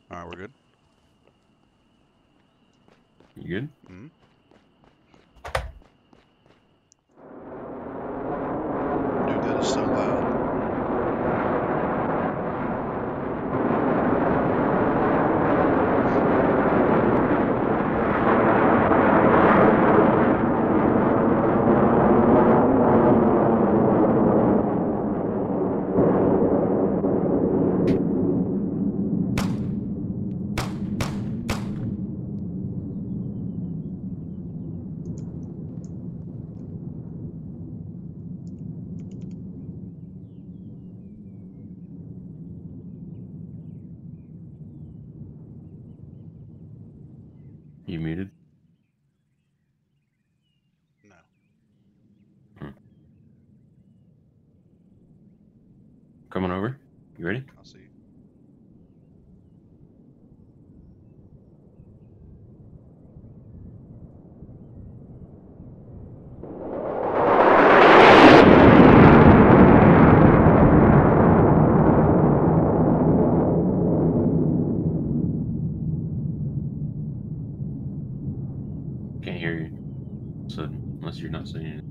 All right, we're good. You good? Mm-hmm. Dude, that is so loud. You muted? No. Hmm. Coming over. You ready? I'll see you. Can't hear you. So unless you're not saying anything.